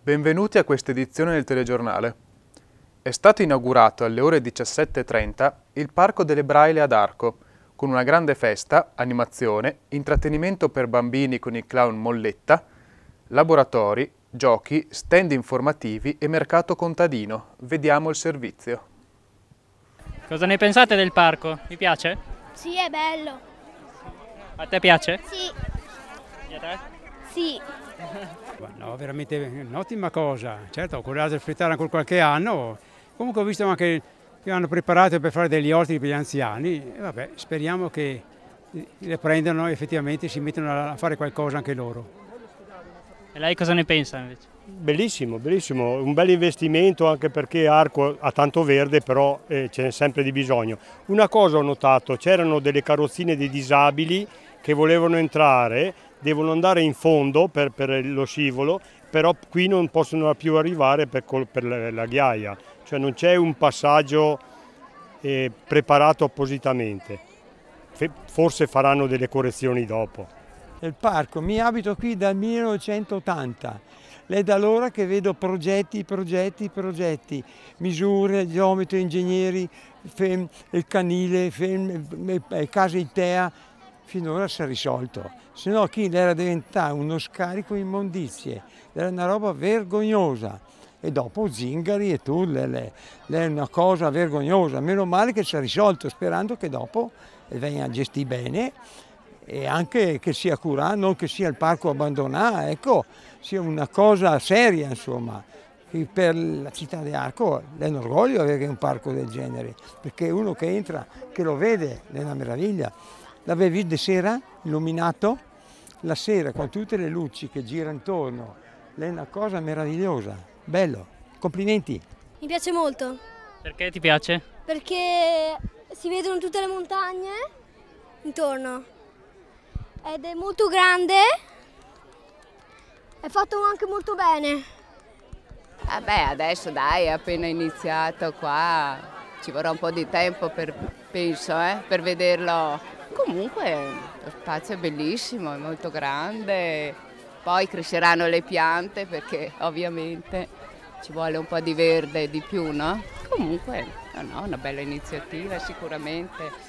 Benvenuti a questa edizione del telegiornale. È stato inaugurato alle ore 17:30 il Parco delle Braille ad Arco, con una grande festa, animazione, intrattenimento per bambini con il clown Molletta, laboratori, giochi, stand informativi e mercato contadino. Vediamo il servizio. Cosa ne pensate del parco? Vi piace? Sì, è bello. A te piace? Sì. E a te? Sì. No, veramente un'ottima cosa. Certo, occorrerà aspettare ancora qualche anno. Comunque ho visto anche che hanno preparato per fare degli orti per gli anziani. E vabbè, speriamo che le prendano e effettivamente si mettano a fare qualcosa anche loro. E lei cosa ne pensa invece? Bellissimo, bellissimo, un bel investimento anche perché Arco ha tanto verde, però ce n'è sempre di bisogno. Una cosa ho notato, c'erano delle carrozzine dei disabili che volevano entrare, devono andare in fondo per lo scivolo, però qui non possono più arrivare per la ghiaia, cioè non c'è un passaggio preparato appositamente. Forse faranno delle correzioni dopo. Il parco, mi abito qui dal 1980, è da allora che vedo progetti, misure, geometri, ingegneri, il canile, case ITEA, finora si è risolto, se no qui era diventato uno scarico immondizie, era una roba vergognosa. E dopo zingari e tulle, è una cosa vergognosa, meno male che si è risolto, sperando che dopo venga gestito bene e anche che sia curato, non che sia il parco abbandonato, ecco, sia una cosa seria, insomma. Per la città di Arco è un orgoglio avere un parco del genere, perché uno che entra, che lo vede, è una meraviglia. L'avevi visto di sera, illuminato? La sera con tutte le luci che girano intorno, è una cosa meravigliosa, bello, complimenti. Mi piace molto. Perché ti piace? Perché si vedono tutte le montagne intorno ed è molto grande, è fatto anche molto bene. Vabbè, adesso dai, è appena iniziato qua, ci vorrà un po' di tempo penso, per vederlo. Comunque lo spazio è bellissimo, è molto grande, poi cresceranno le piante perché ovviamente ci vuole un po' di verde di più, no? Comunque, no, una bella iniziativa sicuramente.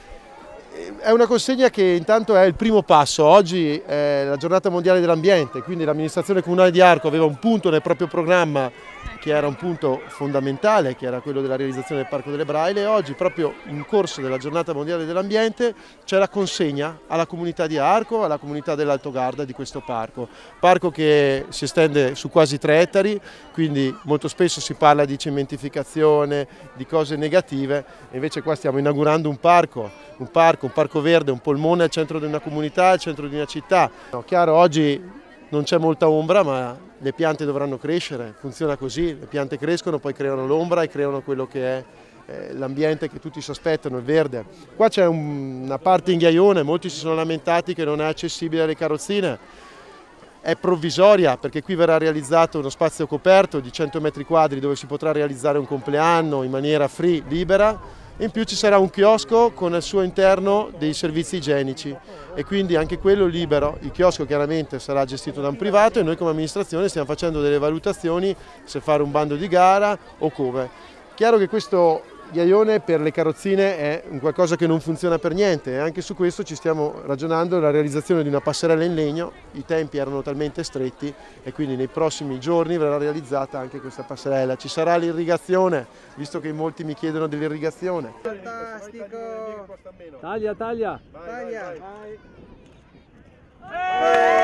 È una consegna che intanto è il primo passo. Oggi è la giornata mondiale dell'ambiente, quindi l'amministrazione comunale di Arco aveva un punto nel proprio programma che era un punto fondamentale, che era quello della realizzazione del Parco delle Braille, e oggi proprio in corso della giornata mondiale dell'ambiente c'è la consegna alla comunità di Arco, alla comunità dell'Alto Garda di questo parco che si estende su quasi 3 ettari, quindi molto spesso si parla di cementificazione, di cose negative, e invece qua stiamo inaugurando un parco verde, un polmone al centro di una comunità, al centro di una città. No, chiaro, oggi non c'è molta ombra, ma le piante dovranno crescere, funziona così, le piante crescono, poi creano l'ombra e creano quello che è l'ambiente che tutti si aspettano, il verde. Qua c'è una parte in ghiaione, molti si sono lamentati che non è accessibile alle carrozzine, è provvisoria perché qui verrà realizzato uno spazio coperto di 100 metri quadri dove si potrà realizzare un compleanno in maniera free, libera. In più ci sarà un chiosco con al suo interno dei servizi igienici e quindi anche quello libero. Il chiosco chiaramente sarà gestito da un privato e noi come amministrazione stiamo facendo delle valutazioni se fare un bando di gara o come. Chiaro che questo ghiaione per le carrozzine è un qualcosa che non funziona per niente e anche su questo ci stiamo ragionando, la realizzazione di una passerella in legno. I tempi erano talmente stretti e quindi nei prossimi giorni verrà realizzata anche questa passerella. Ci sarà l'irrigazione, visto che molti mi chiedono dell'irrigazione. Fantastico! Taglia! Vai.